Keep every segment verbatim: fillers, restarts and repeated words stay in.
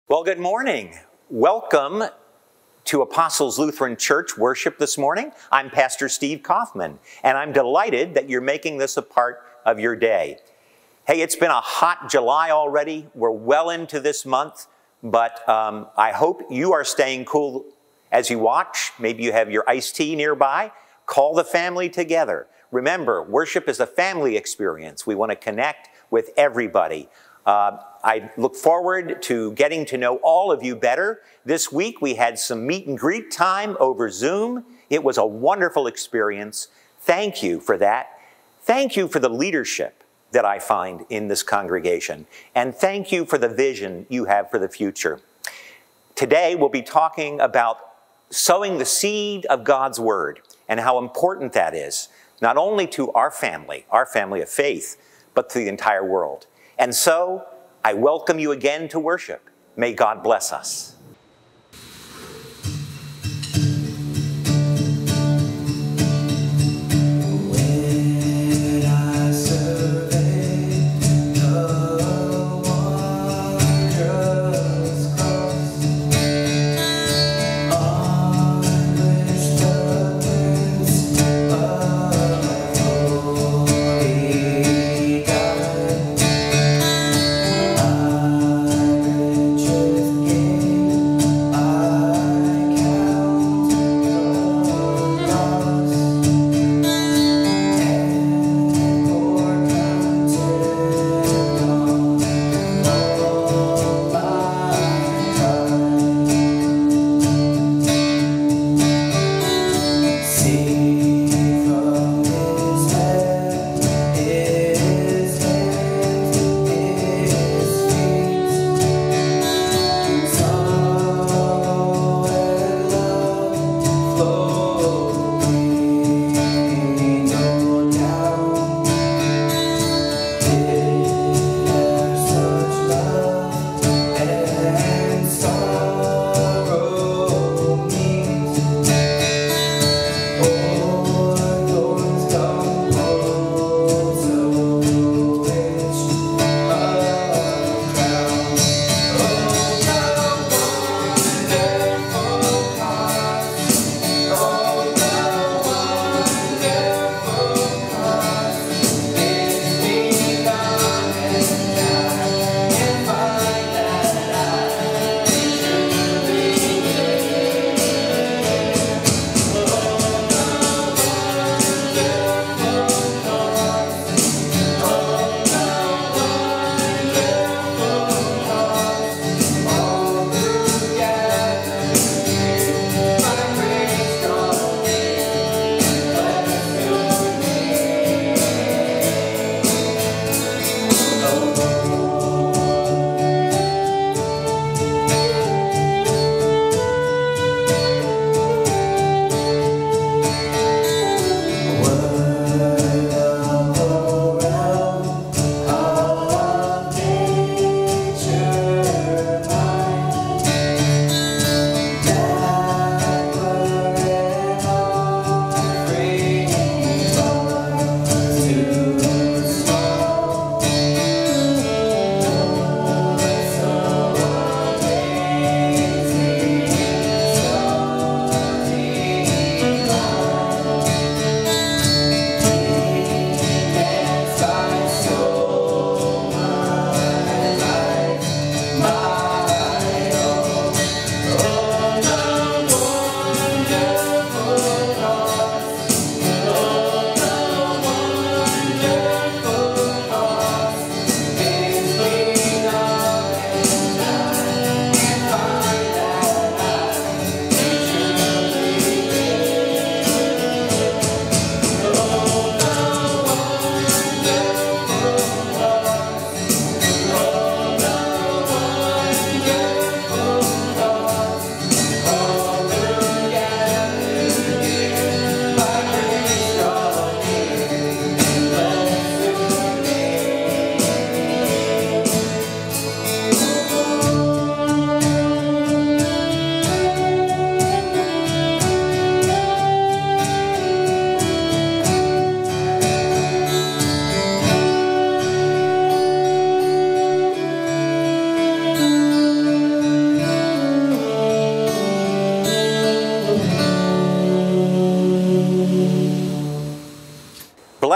Well, good morning. Welcome to Apostles Lutheran Church worship this morning. I'm Pastor Steve Kauffman, and I'm delighted that you're making this a part of your day. Hey, it's been a hot July already. We're well into this month, but um, I hope you are staying cool as you watch. Maybe you have your iced tea nearby. Call the family together. Remember, worship is a family experience. We want to connect with everybody. Uh, I look forward to getting to know all of you better. This week we had some meet and greet time over Zoom. It was a wonderful experience. Thank you for that. Thank you for the leadership that I find in this congregation. And thank you for the vision you have for the future. Today we'll be talking about sowing the seed of God's Word and how important that is, not only to our family, our family of faith, but to the entire world. And so, I welcome you again to worship. May God bless us. Thank you.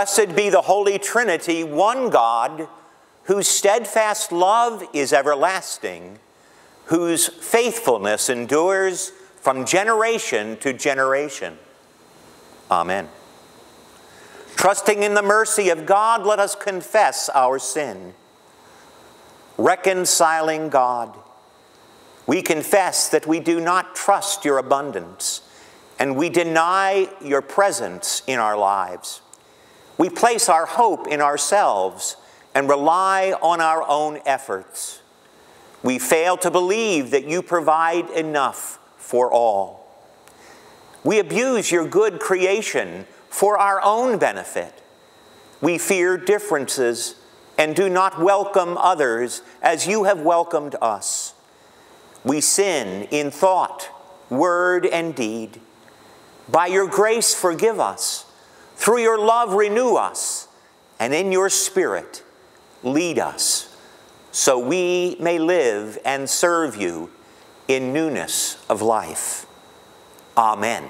Blessed be the Holy Trinity, one God, whose steadfast love is everlasting, whose faithfulness endures from generation to generation. Amen. Trusting in the mercy of God, let us confess our sin. Reconciling God, we confess that we do not trust your abundance, and we deny your presence in our lives. We place our hope in ourselves and rely on our own efforts. We fail to believe that you provide enough for all. We abuse your good creation for our own benefit. We fear differences and do not welcome others as you have welcomed us. We sin in thought, word, and deed. By your grace, forgive us. Through your love, renew us. And in your Spirit, lead us, so we may live and serve you in newness of life. Amen.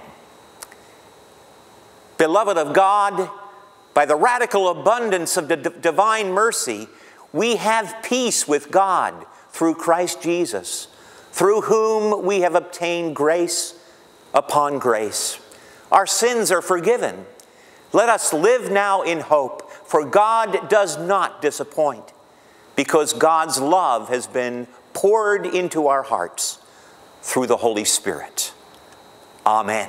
Beloved of God, by the radical abundance of the divine mercy, we have peace with God through Christ Jesus, through whom we have obtained grace upon grace. Our sins are forgiven. Let us live now in hope, for God does not disappoint, because God's love has been poured into our hearts through the Holy Spirit. Amen.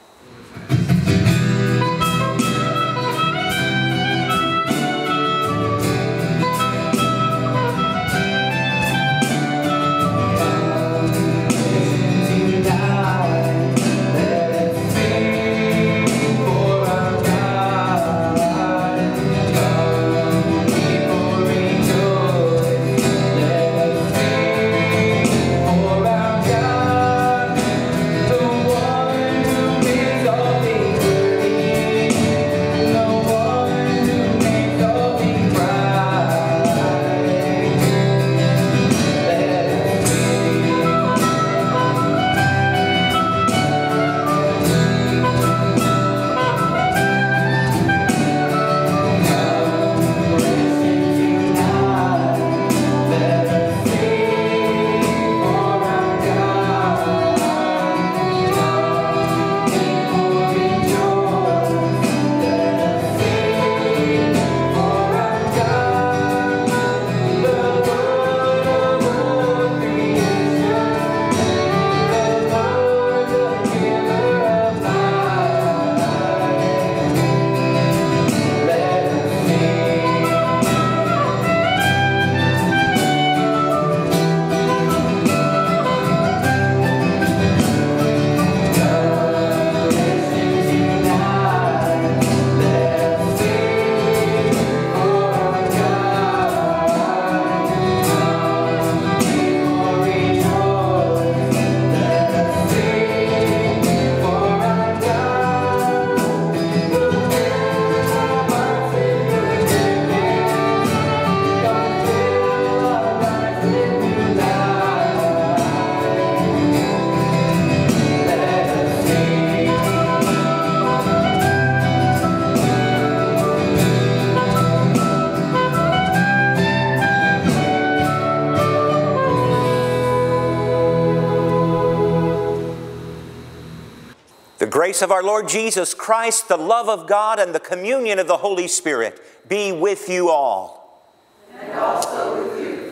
The grace of our Lord Jesus Christ, the love of God, and the communion of the Holy Spirit be with you all. And also with you.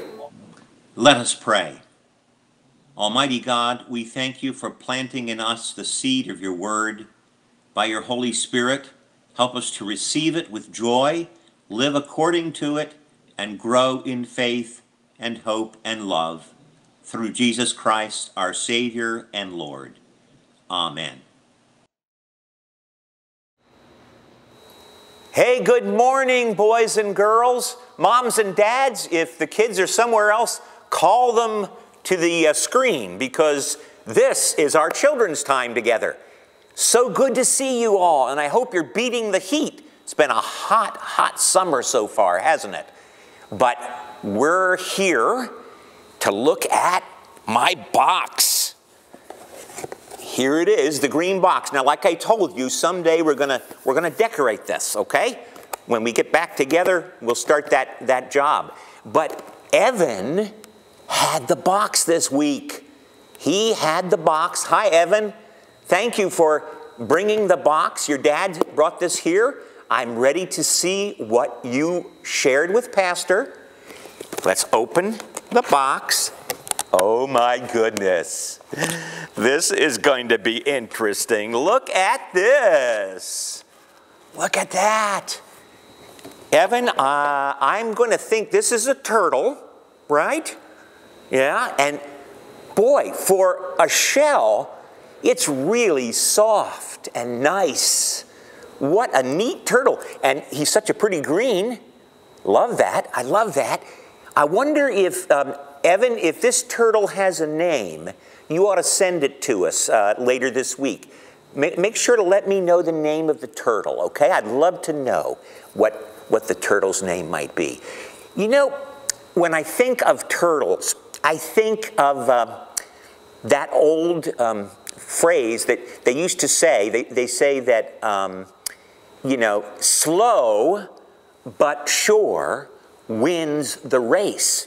Let us pray. Almighty God, we thank you for planting in us the seed of your word. By your Holy Spirit, help us to receive it with joy, live according to it, and grow in faith and hope and love. Through Jesus Christ, our Savior and Lord. Amen. Hey, good morning, boys and girls, moms and dads. If the kids are somewhere else, call them to the uh, screen, because this is our children's time together. So good to see you all, and I hope you're beating the heat. It's been a hot, hot summer so far, hasn't it? But we're here to look at my box. Here it is, the green box. Now, like I told you, someday we're gonna we're gonna decorate this, okay? when we get back together, we'll start that, that job. But Evan had the box this week. He had the box. Hi, Evan. Thank you for bringing the box. Your dad brought this here. I'm ready to see what you shared with Pastor. Let's open the box. Oh my goodness. This is going to be interesting. Look at this. Look at that. Evan, uh, I'm going to think this is a turtle, right? Yeah, and boy, for a shell, it's really soft and nice. What a neat turtle. And he's such a pretty green. Love that. I love that. I wonder if, um, Evan, if this turtle has a name, you ought to send it to us uh, later this week. Make, make sure to let me know the name of the turtle, okay? I'd love to know what, what the turtle's name might be. You know, when I think of turtles, I think of uh, that old um, phrase that they used to say. They, they say that, um, you know, slow but sure wins the race.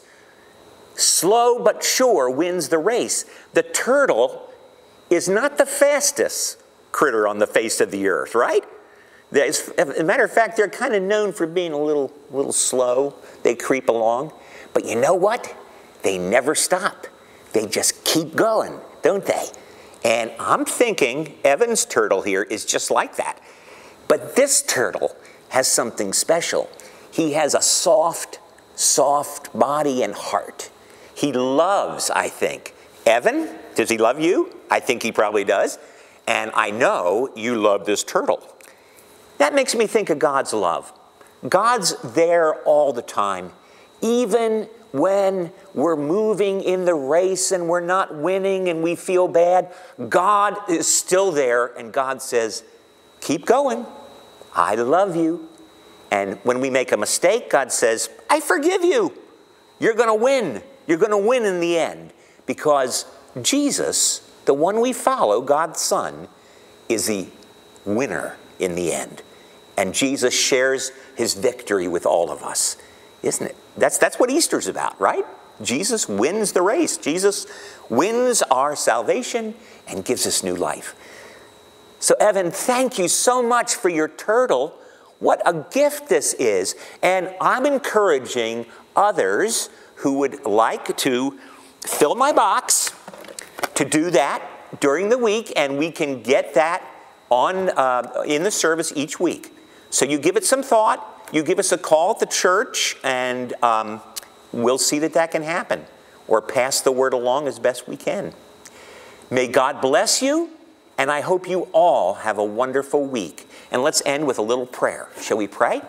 Slow but sure wins the race. The turtle is not the fastest critter on the face of the earth, right? As a matter of fact, they're kind of known for being a little, little slow. They creep along. But you know what? They never stop. They just keep going, don't they? And I'm thinking Evan's turtle here is just like that. But this turtle has something special. He has a soft, soft body and heart. He loves, I think. Evan, does he love you? I think he probably does. And I know you love this turtle. That makes me think of God's love. God's there all the time, even when we're moving in the race and we're not winning and we feel bad. God is still there, and God says, keep going. I love you. And when we make a mistake, God says, I forgive you. You're going to win. You're going to win in the end, because Jesus, the one we follow, God's Son, is the winner in the end. And Jesus shares his victory with all of us, isn't it? That's, that's what Easter's about, right? Jesus wins the race. Jesus wins our salvation and gives us new life. So, Evan, thank you so much for your turtle. What a gift this is. And I'm encouraging others who would like to fill my box to do that during the week, and we can get that on uh, in the service each week. So you give it some thought, you give us a call at the church, and um, we'll see that that can happen, or pass the word along as best we can. May God bless you, and I hope you all have a wonderful week. And let's end with a little prayer. Shall we pray?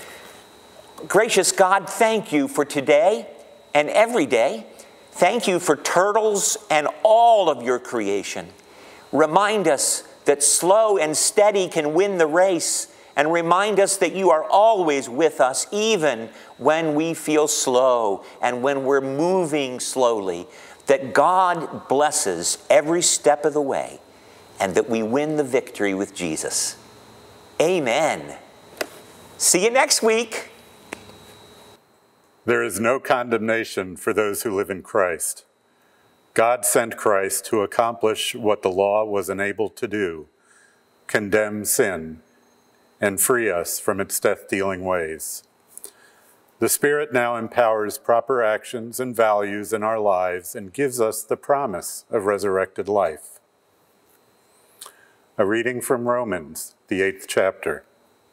Gracious God, thank you for today and every day. Thank you for turtles and all of your creation. Remind us that slow and steady can win the race, and remind us that you are always with us, even when we feel slow and when we're moving slowly, that God blesses every step of the way, and that we win the victory with Jesus. Amen. See you next week. There is no condemnation for those who live in Christ. God sent Christ to accomplish what the law was unable to do, condemn sin, and free us from its death-dealing ways. The Spirit now empowers proper actions and values in our lives and gives us the promise of resurrected life. A reading from Romans, the eighth chapter.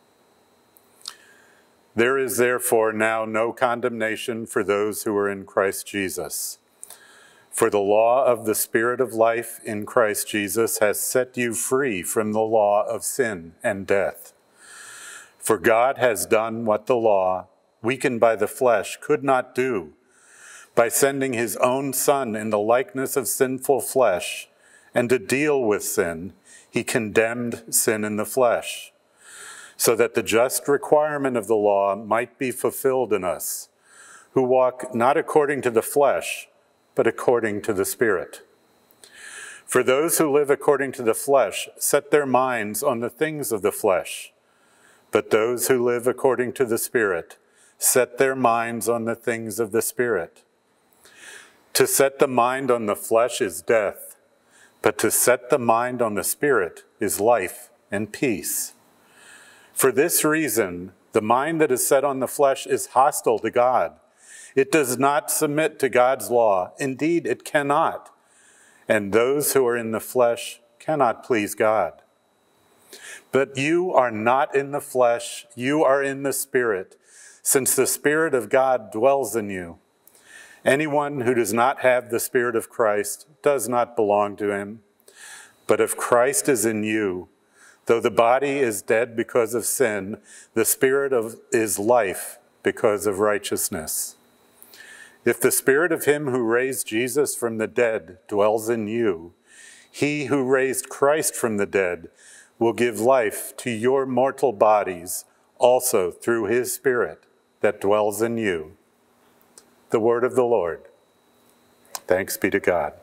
There is therefore now no condemnation for those who are in Christ Jesus. For the law of the Spirit of life in Christ Jesus has set you free from the law of sin and death. For God has done what the law, weakened by the flesh, could not do, by sending his own Son in the likeness of sinful flesh, and to deal with sin, he condemned sin in the flesh, so that the just requirement of the law might be fulfilled in us, who walk not according to the flesh, but according to the Spirit. For those who live according to the flesh set their minds on the things of the flesh, But those who live according to the Spirit set their minds on the things of the Spirit. To set the mind on the flesh is death, but to set the mind on the Spirit is life and peace. For this reason, the mind that is set on the flesh is hostile to God. It does not submit to God's law. Indeed, it cannot. And those who are in the flesh cannot please God. But you are not in the flesh, you are in the Spirit, since the Spirit of God dwells in you. Anyone who does not have the Spirit of Christ does not belong to him. But if Christ is in you, though the body is dead because of sin, the Spirit of, is life because of righteousness. If the Spirit of him who raised Jesus from the dead dwells in you, he who raised Christ from the dead will give life to your mortal bodies also through his Spirit that dwells in you. The word of the Lord. Thanks be to God.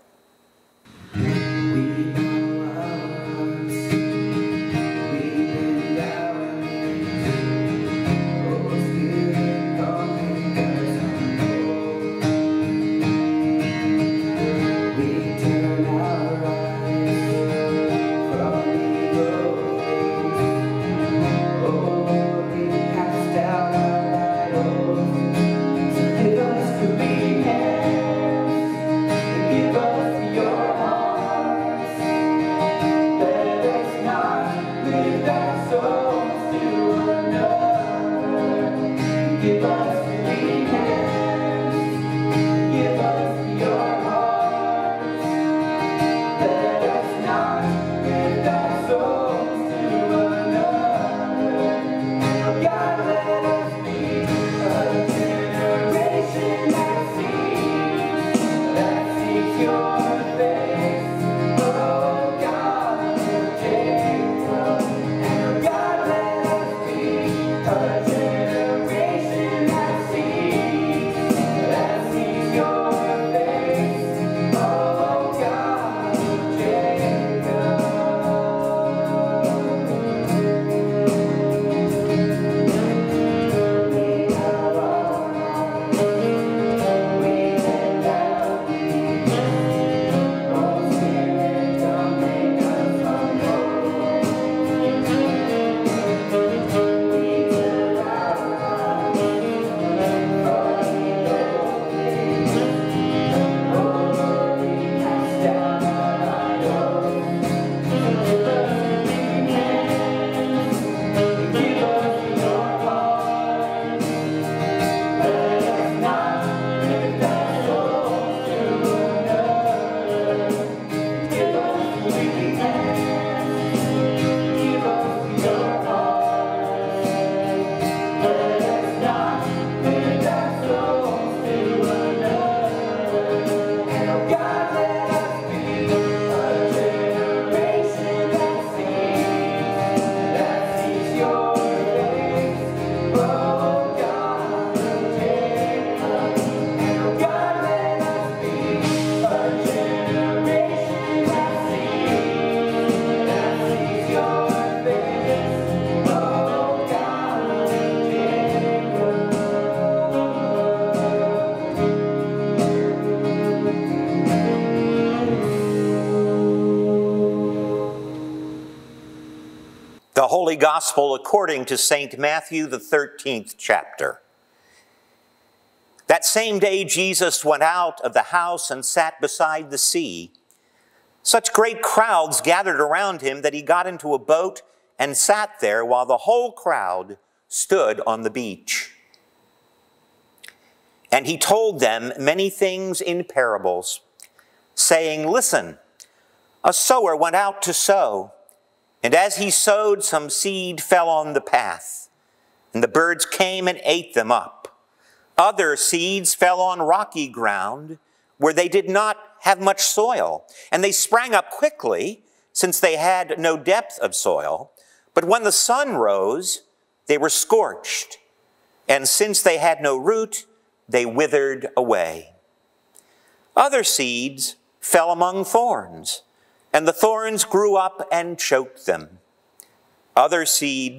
The Holy Gospel according to Saint Matthew, the thirteenth chapter. That same day Jesus went out of the house and sat beside the sea. Such great crowds gathered around him that he got into a boat and sat there while the whole crowd stood on the beach. And he told them many things in parables, saying, "Listen, a sower went out to sow. And as he sowed, some seed fell on the path, and the birds came and ate them up. Other seeds fell on rocky ground, where they did not have much soil, and they sprang up quickly, since they had no depth of soil. But when the sun rose, they were scorched, and since they had no root, they withered away. Other seeds fell among thorns, and the thorns grew up and choked them. Other seeds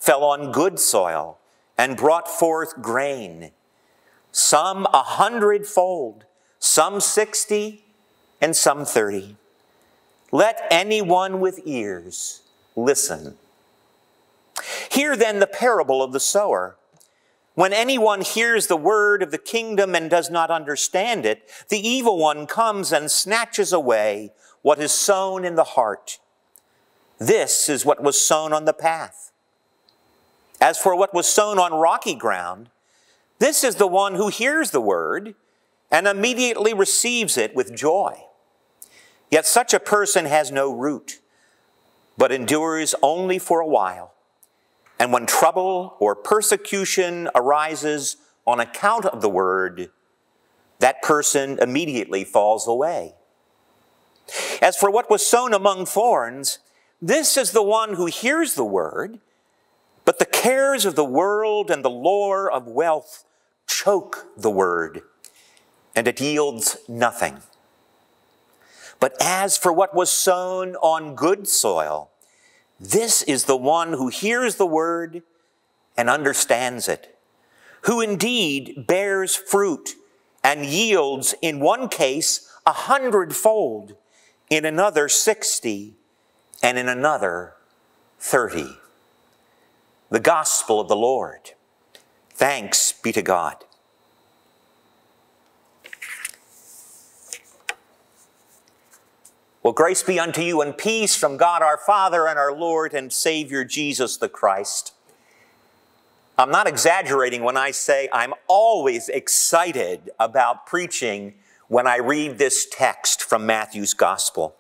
fell on good soil and brought forth grain, some a hundredfold, some sixty, and some thirty. Let anyone with ears listen. Hear then the parable of the sower. When anyone hears the word of the kingdom and does not understand it, the evil one comes and snatches away what is sown in the heart. This is what was sown on the path. As for what was sown on rocky ground, this is the one who hears the word and immediately receives it with joy. Yet such a person has no root, but endures only for a while. And when trouble or persecution arises on account of the word, that person immediately falls away. As for what was sown among thorns, this is the one who hears the word, but the cares of the world and the lure of wealth choke the word, and it yields nothing. But as for what was sown on good soil, this is the one who hears the word and understands it, who indeed bears fruit and yields in one case a hundredfold, in another sixty, and in another thirty. The gospel of the Lord. Thanks be to God. Well, grace be unto you and peace from God our Father and our Lord and Savior Jesus the Christ. I'm not exaggerating when I say I'm always excited about preaching when I read this text from Matthew's Gospel.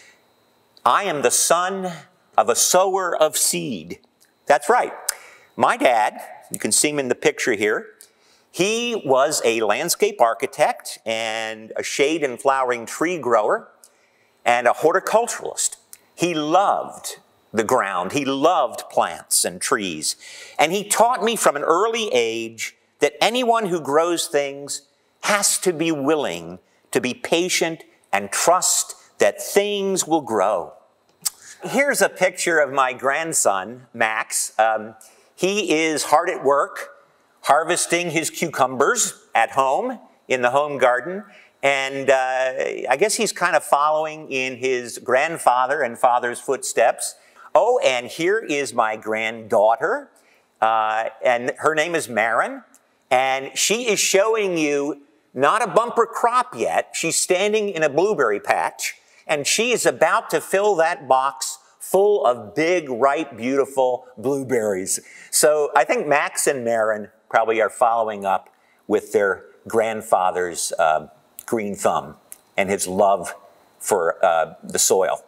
I am the son of a sower of seed. That's right. My dad, you can see him in the picture here, he was a landscape architect and a shade and flowering tree grower and a horticulturalist. He loved the ground. He loved plants and trees. And he taught me from an early age that anyone who grows things has to be willing to be patient and trust that things will grow. Here's a picture of my grandson, Max. Um, he is hard at work harvesting his cucumbers at home in the home garden. And uh, I guess he's kind of following in his grandfather and father's footsteps. Oh, and here is my granddaughter, uh, and her name is Marin. And she is showing you not a bumper crop yet. She's standing in a blueberry patch, and she is about to fill that box full of big, ripe, beautiful blueberries. So I think Max and Marin probably are following up with their grandfather's uh, green thumb and his love for uh, the soil.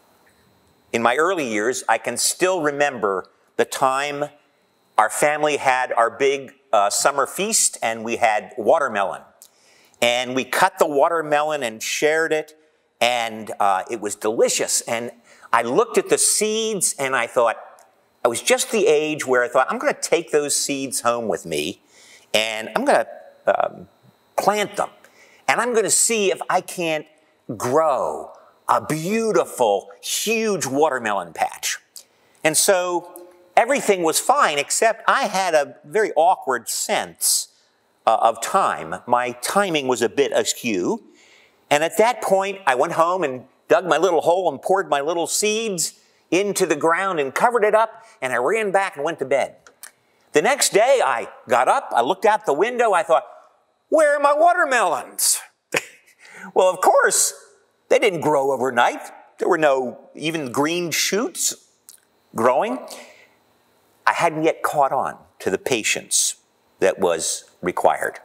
In my early years, I can still remember the time our family had our big uh, summer feast, and we had watermelon. And we cut the watermelon and shared it, and uh, it was delicious. And I looked at the seeds, and I thought, I was just the age where I thought, I'm going to take those seeds home with me, and I'm going to um, plant them. And I'm going to see if I can't grow a beautiful, huge watermelon patch. And so everything was fine, except I had a very awkward sense uh, of time. My timing was a bit askew. And at that point, I went home and dug my little hole and poured my little seeds into the ground and covered it up, and I ran back and went to bed. The next day, I got up, I looked out the window, I thought, where are my watermelons? Well, of course, they didn't grow overnight. There were no even green shoots growing. I hadn't yet caught on to the patience that was required.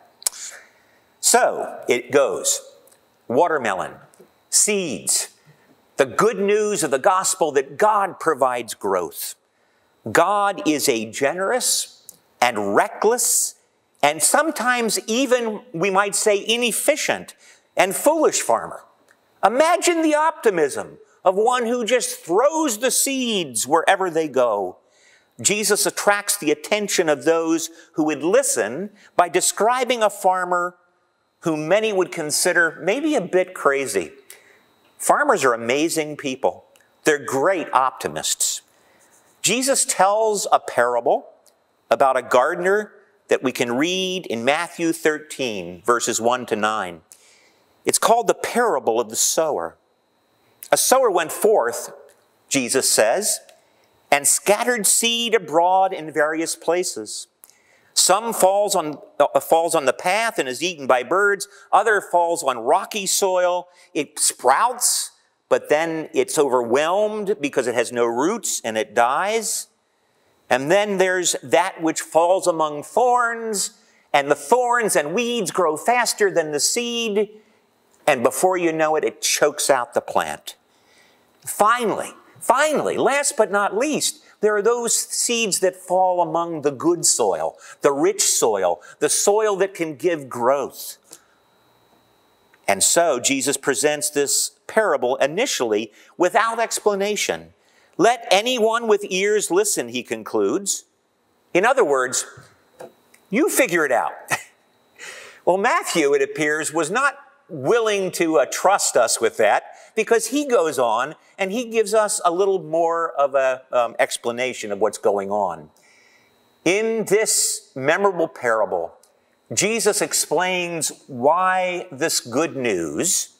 So it goes. Watermelon, seeds, the good news of the gospel that God provides growth. God is a generous and reckless and sometimes even, we might say, inefficient and foolish farmer. Imagine the optimism of one who just throws the seeds wherever they go. Jesus attracts the attention of those who would listen by describing a farmer whom many would consider maybe a bit crazy. Farmers are amazing people. They're great optimists. Jesus tells a parable about a gardener that we can read in Matthew thirteen, verses one to nine. It's called the parable of the sower. A sower went forth, Jesus says, and scattered seed abroad in various places. Some falls on, uh, falls on the path and is eaten by birds. Other falls on rocky soil. It sprouts, but then it's overwhelmed because it has no roots and it dies. And then there's that which falls among thorns, and the thorns and weeds grow faster than the seed, and before you know it, it chokes out the plant. Finally, finally, last but not least, there are those seeds that fall among the good soil, the rich soil, the soil that can give growth. And so Jesus presents this parable initially without explanation. Let anyone with ears listen, he concludes. In other words, you figure it out. Well, Matthew, it appears, was not willing to uh, trust us with that, because he goes on and he gives us a little more of an um, explanation of what's going on. In this memorable parable, Jesus explains why this good news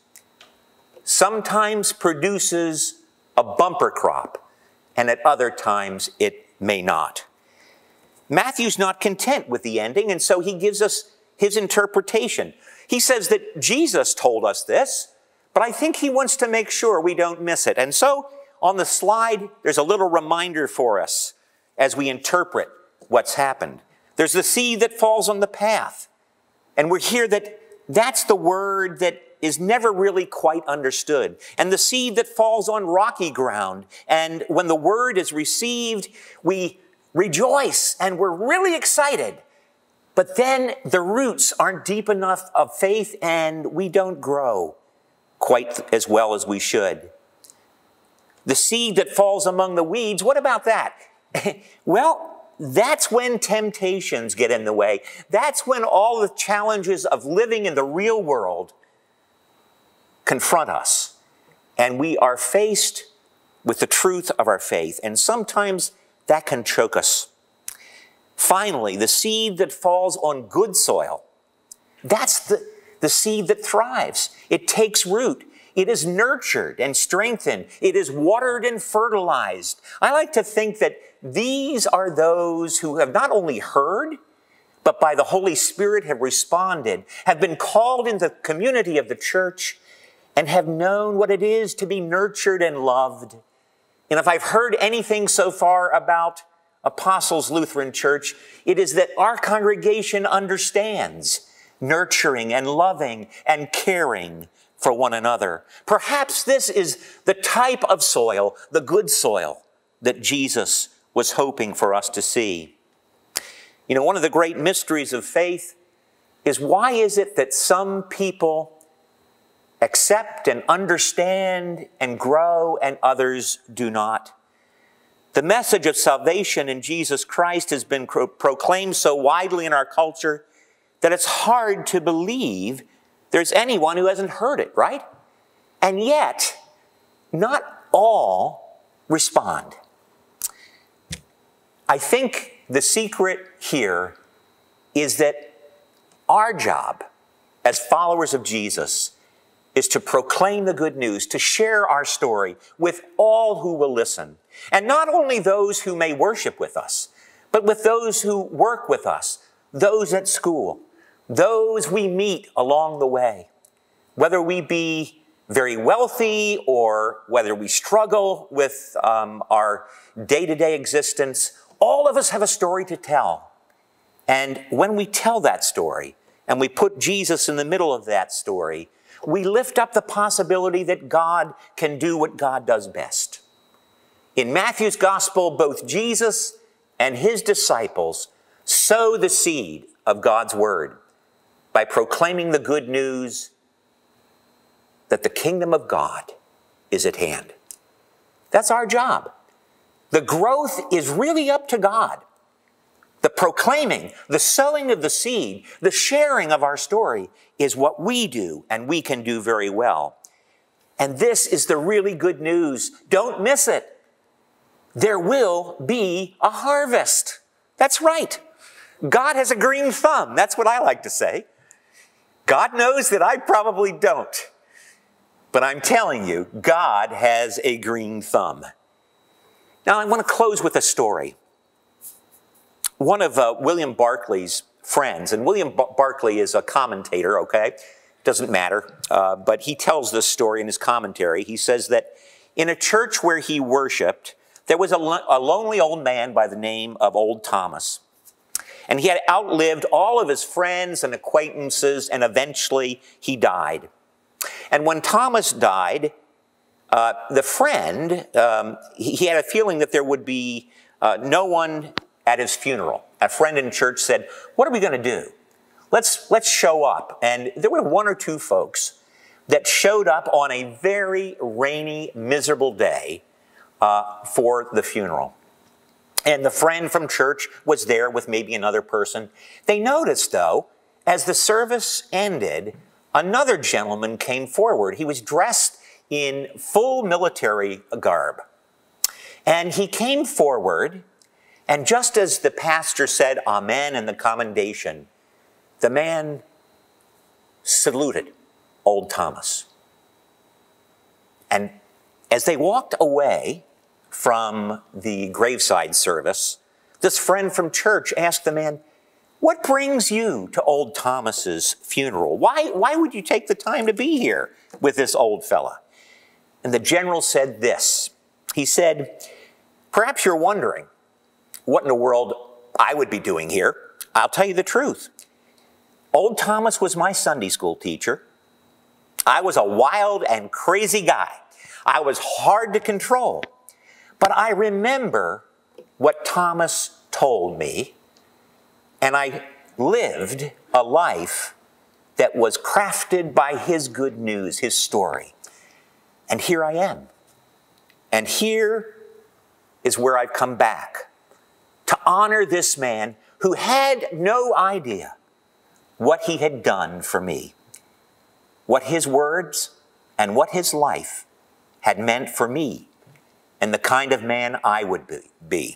sometimes produces a bumper crop, and at other times it may not. Matthew's not content with the ending, and so he gives us his interpretation. He says that Jesus told us this, but I think he wants to make sure we don't miss it. And so on the slide, there's a little reminder for us as we interpret what's happened. There's the seed that falls on the path. And we're here that that's the word that is never really quite understood. And the seed that falls on rocky ground. And when the word is received, we rejoice and we're really excited. But then the roots aren't deep enough of faith and we don't grow quite as well as we should. The seed that falls among the weeds, what about that? Well, that's when temptations get in the way. That's when all the challenges of living in the real world confront us. And we are faced with the truth of our faith. And sometimes that can choke us. Finally, the seed that falls on good soil, that's the, the seed that thrives. It takes root. It is nurtured and strengthened. It is watered and fertilized. I like to think that these are those who have not only heard, but by the Holy Spirit have responded, have been called into the community of the church, and have known what it is to be nurtured and loved. And if I've heard anything so far about Apostles Lutheran Church, it is that our congregation understands nurturing and loving and caring for one another. Perhaps this is the type of soil, the good soil, that Jesus was hoping for us to see. You know, one of the great mysteries of faith is why is it that some people accept and understand and grow and others do not? The message of salvation in Jesus Christ has been pro- proclaimed so widely in our culture that it's hard to believe there's anyone who hasn't heard it, right? And yet, not all respond. I think the secret here is that our job as followers of Jesus is to proclaim the good news, to share our story with all who will listen. And not only those who may worship with us, but with those who work with us, those at school, those we meet along the way. Whether we be very wealthy or whether we struggle with um, our day-to-day existence, all of us have a story to tell. And when we tell that story and we put Jesus in the middle of that story, we lift up the possibility that God can do what God does best. In Matthew's gospel, both Jesus and his disciples sow the seed of God's word by proclaiming the good news that the kingdom of God is at hand. That's our job. The growth is really up to God. The proclaiming, the sowing of the seed, the sharing of our story is what we do, and we can do very well. And this is the really good news. Don't miss it. there will be a harvest. That's right. God has a green thumb. That's what I like to say. God knows that I probably don't. But I'm telling you, God has a green thumb. Now, I want to close with a story. One of uh, William Barclay's friends, and William B- Barclay is a commentator, okay? Doesn't matter, uh, but he tells this story in his commentary. He says that in a church where he worshiped, there was a, lo- a lonely old man by the name of Old Thomas. And he had outlived all of his friends and acquaintances, and eventually he died. And when Thomas died, uh, the friend, um, he, he had a feeling that there would be uh, no one at his funeral. A friend in church said, what are we going to do? Let's, let's show up. And there were one or two folks that showed up on a very rainy, miserable day uh, for the funeral. And the friend from church was there with maybe another person. They noticed, though, as the service ended, another gentleman came forward. He was dressed in full military garb. And he came forward, and just as the pastor said amen in the commendation, the man saluted Old Thomas. And as they walked away from the graveside service, this friend from church asked the man, what brings you to Old Thomas's funeral? Why, why would you take the time to be here with this old fella? And the general said this. He said, perhaps you're wondering what in the world I would be doing here. I'll tell you the truth. Old Thomas was my Sunday school teacher. I was a wild and crazy guy. I was hard to control. But I remember what Thomas told me, and I lived a life that was crafted by his good news, his story. And here I am. And here is where I've come back to honor this man who had no idea what he had done for me, what his words and what his life had meant for me and the kind of man I would be.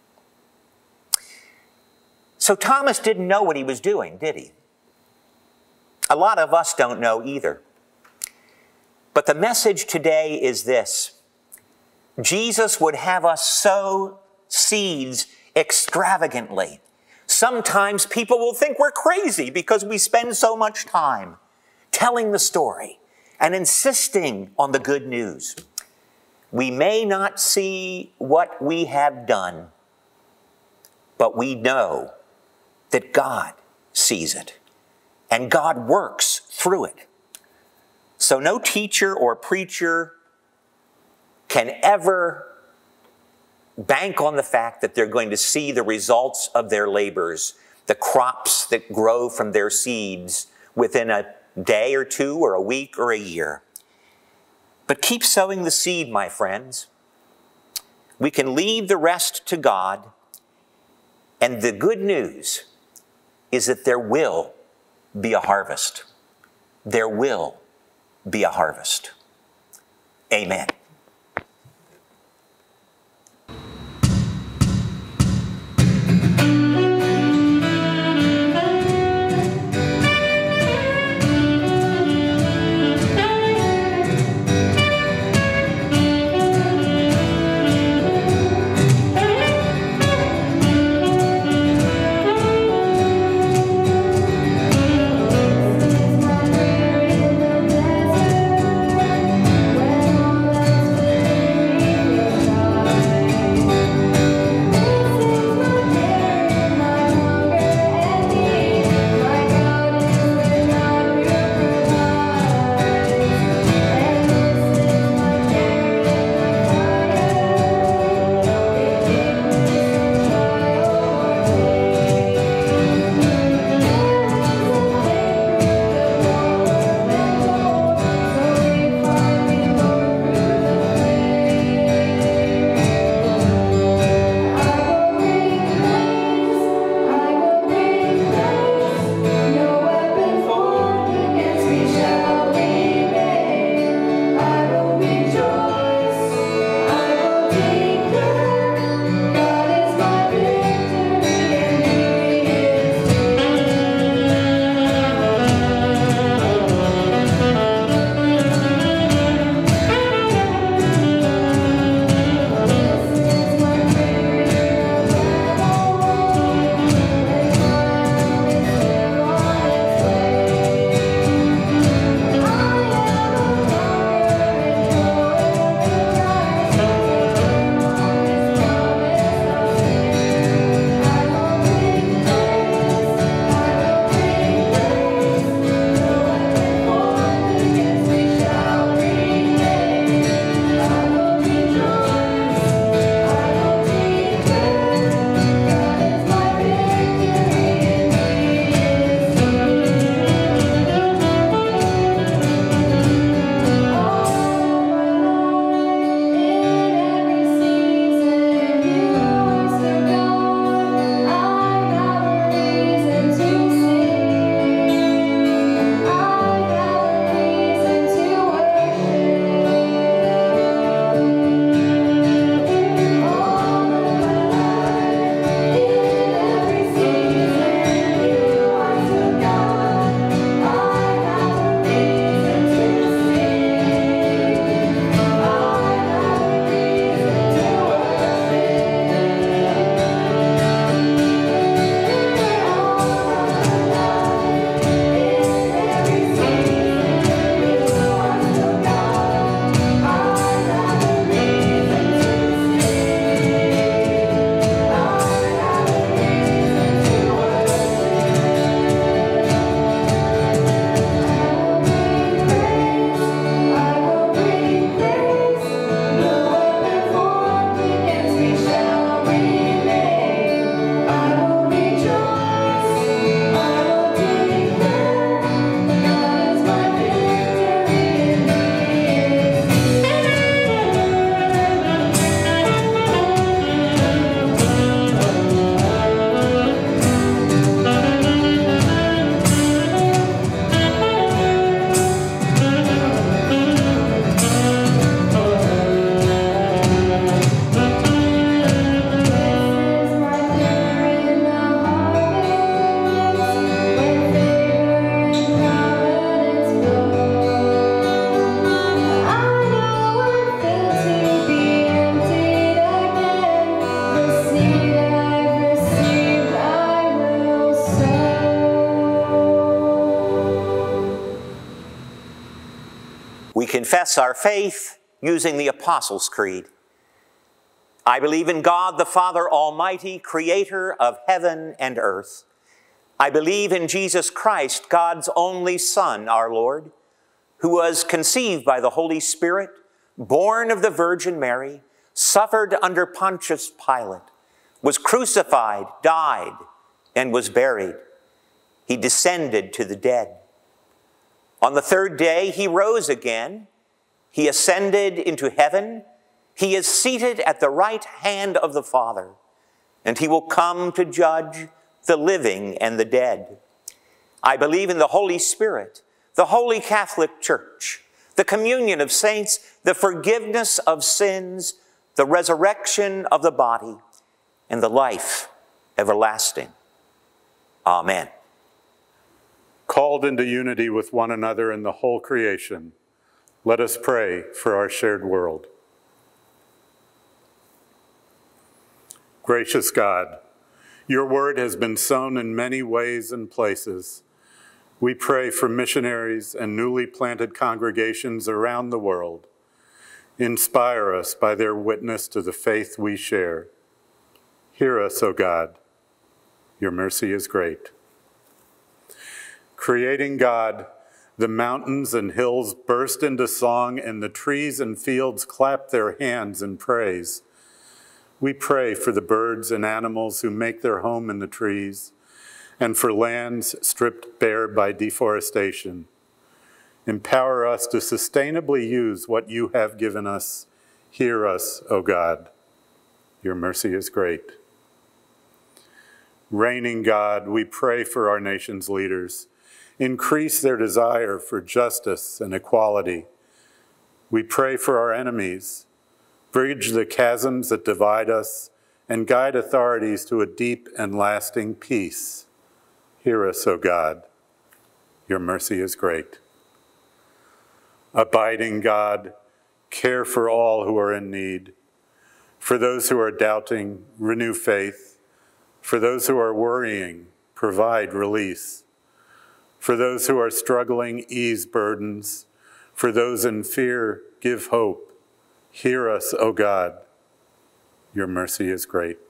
So Thomas didn't know what he was doing, did he? A lot of us don't know either. But the message today is this. Jesus would have us sow seeds extravagantly. Sometimes people will think we're crazy because we spend so much time telling the story and insisting on the good news. We may not see what we have done, but we know that God sees it and God works through it. So no teacher or preacher can ever bank on the fact that they're going to see the results of their labors, the crops that grow from their seeds within a day or two or a week or a year. But keep sowing the seed, my friends. We can leave the rest to God. And the good news is that there will be a harvest. There will be a harvest. Amen. confess our faith using the Apostles' Creed. I believe in God, the Father Almighty, creator of heaven and earth. I believe in Jesus Christ, God's only Son, our Lord, who was conceived by the Holy Spirit, born of the Virgin Mary, suffered under Pontius Pilate, was crucified, died, and was buried. He descended to the dead. On the third day, he rose again. He ascended into heaven. He is seated at the right hand of the Father, and he will come to judge the living and the dead. I believe in the Holy Spirit, the Holy Catholic Church, the communion of saints, the forgiveness of sins, the resurrection of the body, and the life everlasting. Amen. Called into unity with one another in the whole creation, let us pray for our shared world. Gracious God, your word has been sown in many ways and places. We pray for missionaries and newly planted congregations around the world. Inspire us by their witness to the faith we share. Hear us, O God. Your mercy is great. Creating God, the mountains and hills burst into song, and the trees and fields clap their hands in praise. We pray for the birds and animals who make their home in the trees, and for lands stripped bare by deforestation. Empower us to sustainably use what you have given us. Hear us, O God. Your mercy is great. Reigning God, we pray for our nation's leaders. Increase their desire for justice and equality. We pray for our enemies. Bridge the chasms that divide us, and guide authorities to a deep and lasting peace. Hear us, O God. Your mercy is great. Abiding God, care for all who are in need. For those who are doubting, renew faith. For those who are worrying, provide release. For those who are struggling, ease burdens. For those in fear, give hope. Hear us, O God. Your mercy is great.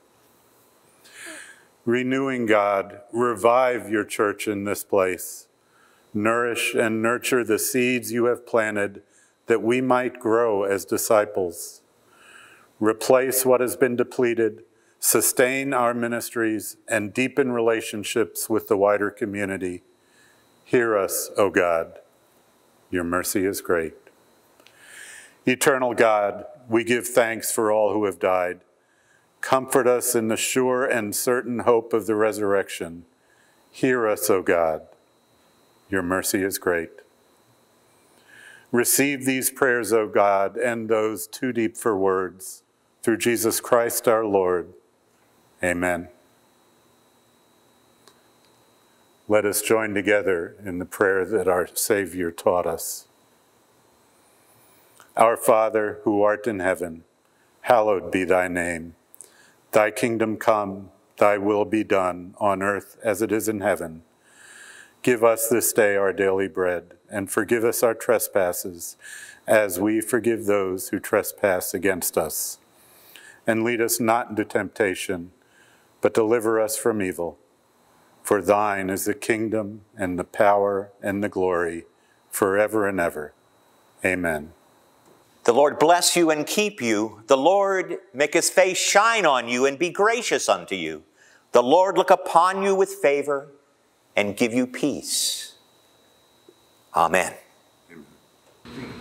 Renewing God, revive your church in this place. Nourish and nurture the seeds you have planted, that we might grow as disciples. Replace what has been depleted, sustain our ministries, and deepen relationships with the wider community. Hear us, O God. Your mercy is great. Eternal God, we give thanks for all who have died. Comfort us in the sure and certain hope of the resurrection. Hear us, O God. Your mercy is great. Receive these prayers, O God, and those too deep for words. Through Jesus Christ our Lord. Amen. Let us join together in the prayer that our Savior taught us. Our Father, who art in heaven, hallowed be thy name. Thy kingdom come, thy will be done, on earth as it is in heaven. Give us this day our daily bread, and forgive us our trespasses, as we forgive those who trespass against us. And lead us not into temptation, but deliver us from evil. For thine is the kingdom, and the power, and the glory, forever and ever. Amen. The Lord bless you and keep you. The Lord make his face shine on you and be gracious unto you. The Lord look upon you with favor and give you peace. Amen. Amen.